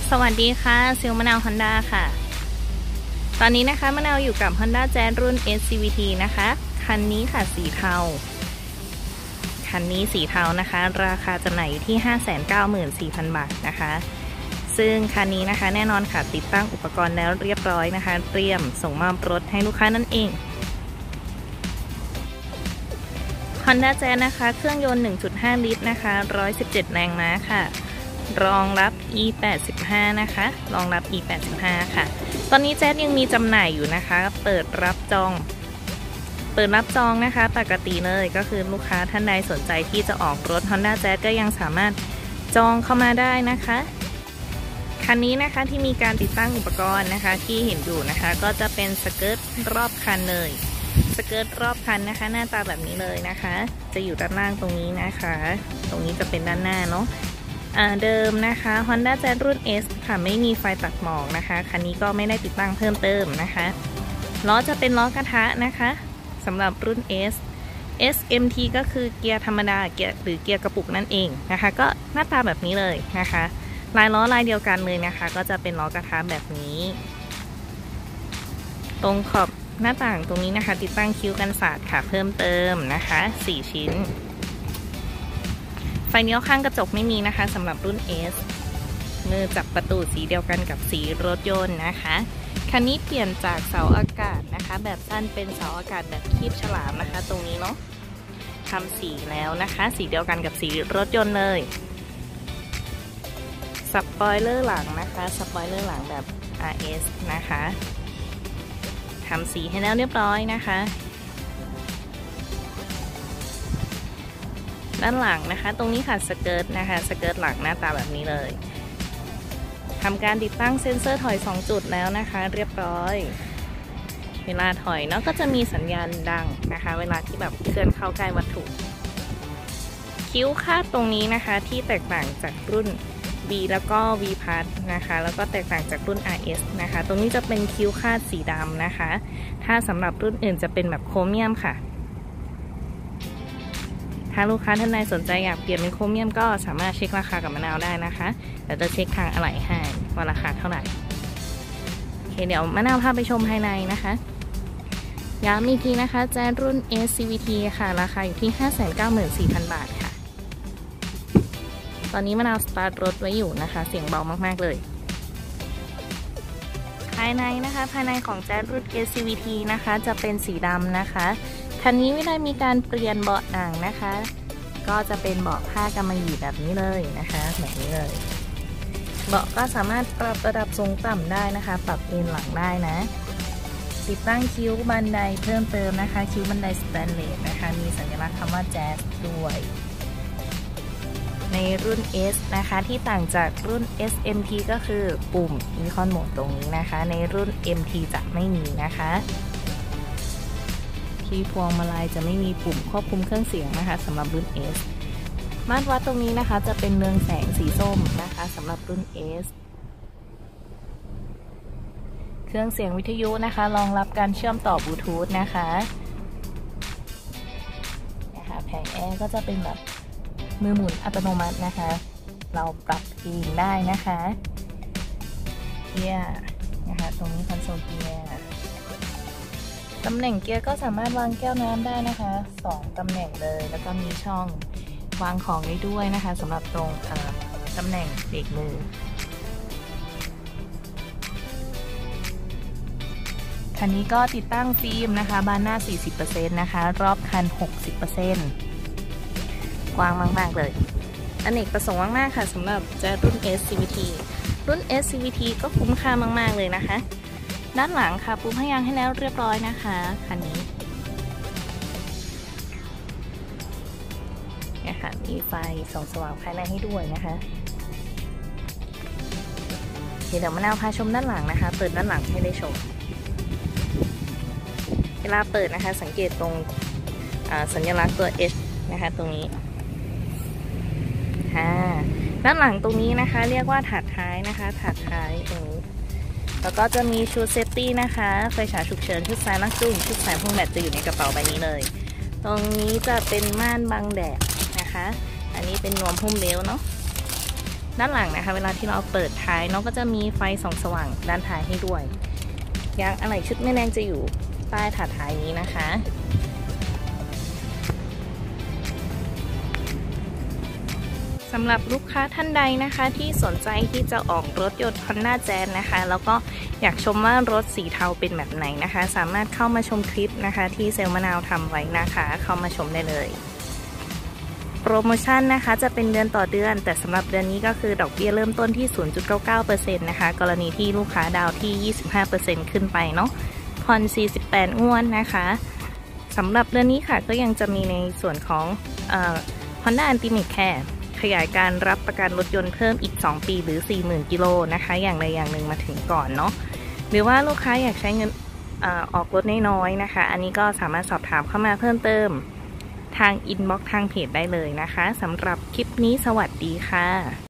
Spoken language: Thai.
สวัสดีค่ะเซลมะนาว Honda ค่ะตอนนี้นะคะมะนาวอยู่กับ Honda Jazz รุ่น SCVT นะคะคันนี้ค่ะสีเทาคันนี้สีเทานะคะราคาจำหน่ายอยู่ที่ 594,000 บาทนะคะซึ่งคันนี้นะคะแน่นอนค่ะติดตั้งอุปกรณ์แล้วเรียบร้อยนะคะเตรียมส่งมอบรถให้ลูกค้านั่นเอง Honda Jazz นะคะเครื่องยนต์ 1.5 ลิตรนะคะ117 แรงม้าค่ะรองรับ E85 นะคะรองรับ E85 ค่ะตอนนี้แจ๊สยังมีจำหน่ายอยู่นะคะเปิดรับจองนะคะปกติเลยก็คือลูกค้าท่านใดสนใจที่จะออกรถ Honda Jazz ก็ยังสามารถจองเข้ามาได้นะคะคันนี้นะคะที่มีการติดตั้งอุปกรณ์นะคะที่เห็นอยู่นะคะก็จะเป็นสเกิร์ตรอบคันเลยสเกิร์ตรอบคันนะคะหน้าตาแบบนี้เลยนะคะจะอยู่ด้านล่างตรงนี้นะคะตรงนี้จะเป็นด้านหน้าเนาะเดิมนะคะ Honda Jazz รุ่น S ค่ะไม่มีไฟตัดหมอกนะคะคันนี้ก็ไม่ได้ติดตั้งเพิ่มเติมนะคะล้อจะเป็นล้อกระทะนะคะสำหรับรุ่น S SMT ก็คือเกียร์ธรรมดาเกียร์หรือเกียร์กระปุกนั่นเองนะคะก็หน้าตาแบบนี้เลยนะคะลายล้อลายเดียวกันเลยนะคะก็จะเป็นล้อกระทะแบบนี้ตรงขอบหน้าต่างตรงนี้นะคะติดตั้งคิ้วกันสาดค่ะเพิ่มเติมนะคะ4 ชิ้นไฟเลี้ยวข้างกระจกไม่มีนะคะสำหรับรุ่น S มือจับประตูสีเดียวกันกับสีรถยนต์นะคะคันนี้เปลี่ยนจากเสาอากาศนะคะแบบสั้นเป็นเสาอากาศแบบคีบฉลามนะคะตรงนี้เนาะทำสีแล้วนะคะสีเดียวกันกับสีรถยนต์เลยสปอยเลอร์หลังนะคะสปอยเลอร์หลังแบบ RS นะคะทำสีให้แล้วเรียบร้อยนะคะด้านหลังนะคะตรงนี้ค่ะสเกิร์ตนะคะสเกิร์ตหลังหน้าตาแบบนี้เลยทำการติดตั้งเซ็นเซอร์ถอย2 จุดแล้วนะคะเรียบร้อยเวลาถอยเนาะก็จะมีสัญญาณดังนะคะเวลาที่แบบเคลื่อนเข้าใกล้วัตถุคิ้วคาดตรงนี้นะคะที่แตกต่างจากรุ่น V แล้วก็ V Plus นะคะแล้วก็แตกต่างจากรุ่น RS นะคะตรงนี้จะเป็นคิ้วคาดสีดำนะคะถ้าสำหรับรุ่นอื่นจะเป็นแบบโครเมียมค่ะถ้าลูกค้าท่านใดสนใจอยากเปลี่ยนเป็นโครเมียมก็สามารถเช็คราคากับมะนาวได้นะคะเดี๋ยวจะเช็คทางอะไหล่ให้ว่าราคาเท่าไหร่โอเคเดี๋ยวมะนาวพาไปชมภายในนะคะย้ำอีกทีนะคะแจ๊สรุ่น SCVT ค่ะราคาอยู่ที่ 594,000 บาทค่ะตอนนี้มะนาวสตาร์ทรถไว้อยู่นะคะเสียงเบามากๆเลยภายในนะคะภายในของแจ๊สรุ่น SCVT นะคะจะเป็นสีดำนะคะคันนี้ไม่ได้มีการเปลี่ยนเบาะหนังนะคะก็จะเป็นเบาะผ้ากำมะหยี่แบบนี้เลยนะคะแบบนี้เลยเบาะก็สามารถปรับระดับสูงต่ำได้นะคะปรับเอนหลังได้นะติดตั้งคิ้วบันไดเพิ่มเติมนะคะคิ้วบันไดสแตนเลสนะคะมีสัญลักษณ์คำว่าแจ๊สด้วยในรุ่น S นะคะที่ต่างจากรุ่น SMT ก็คือปุ่มอีคอนโหมดตรงนี้นะคะในรุ่น MT จะไม่มีนะคะที่พวงมาลัยจะไม่มีปุ่มควบคุมเครื่องเสียงนะคะสำหรับรุ่น S มาตรวัดตรงนี้นะคะจะเป็นเรืองแสงสีส้มนะคะสำหรับรุ่น S เครื่องเสียงวิทยุนะคะรองรับการเชื่อมต่อบลูทูธนะคะแผงแอร์ก็จะเป็นแบบมือหมุนอัตโนมัตินะคะเราปรับเองได้นะคะเกียร์นะคะตรงนี้คอนโซลเกียร์ตำแหน่งเกียร์ก็สามารถวางแก้วน้ำได้นะคะ2 ตำแหน่งเลยแล้วก็มีช่องวางของได้ด้วยนะคะสำหรับตรงตำแหน่งเบรกมือคันนี้ก็ติดตั้งฟิล์มนะคะบานหน้า 40% นะคะรอบคัน 60%กว้างมากๆเลยอเนกประสงค์มากๆค่ะสำหรับแจ๊สรุ่น SCVT รุ่น SCVT ก็คุ้มค่ามากๆเลยนะคะด้านหลังค่ะปูพยางให้แล้วเรียบร้อยนะคะคันนี้เนี่ยค่ะมีไฟส่องสว่างภายในให้ด้วยนะคะเดี๋ยวมะนาวพาชมด้านหลังนะคะเปิดด้านหลังให้ได้ชมเวลาเปิดนะคะสังเกตตรงสัญลักษณ์ตัว H นะคะตรงนี้ด้านหลังตรงนี้นะคะเรียกว่าถาดท้ายนะคะถาดท้ายตรงนี้แล้วก็จะมีชุดเซฟตี้นะคะไฟฉายฉุกเฉินชุดสายนักจุ่มชุดสายพ่วงแบตจะอยู่ในกระเป๋าใบนี้เลยตรงนี้จะเป็นม่านบังแดดนะคะอันนี้เป็นนวมหุ้มเบลเนาะด้านหลังนะคะเวลาที่เราเปิดท้ายน้องก็จะมีไฟส่องสว่างด้านท้ายให้ด้วยยางอะไหล่ชุดแม่แนงจะอยู่ใต้ถาดท้ายนี้นะคะสำหรับลูกค้าท่านใดนะคะที่สนใจที่จะออกรถยนต์ Honda Jazz นะคะแล้วก็อยากชมว่ารถสีเทาเป็นแบบไหนนะคะสามารถเข้ามาชมคลิปนะคะที่เซลล์มะนาวทำไว้นะคะเข้ามาชมได้เลยโปรโมชั่นนะคะจะเป็นเดือนต่อเดือนแต่สำหรับเดือนนี้ก็คือดอกเบี้ยเริ่มต้นที่ 0.99% นะคะกรณีที่ลูกค้าดาวที่ 25% ขึ้นไปเนาะผ่อน 48 งวดนะคะสำหรับเดือนนี้ค่ะก็ยังจะมีในส่วนของHonda Ultimate Careขยายการรับประกันรถยนต์เพิ่มอีก2ปีหรือ 40,000 กิโลนะคะอย่างใดอย่างหนึ่งมาถึงก่อนเนาะหรือว่าลูกค้าอยากใช้เงินออกรถน้อยๆนะคะอันนี้ก็สามารถสอบถามเข้ามาเพิ่มเติมทางอินบ็อกซ์ทางเพจได้เลยนะคะสำหรับคลิปนี้สวัสดีค่ะ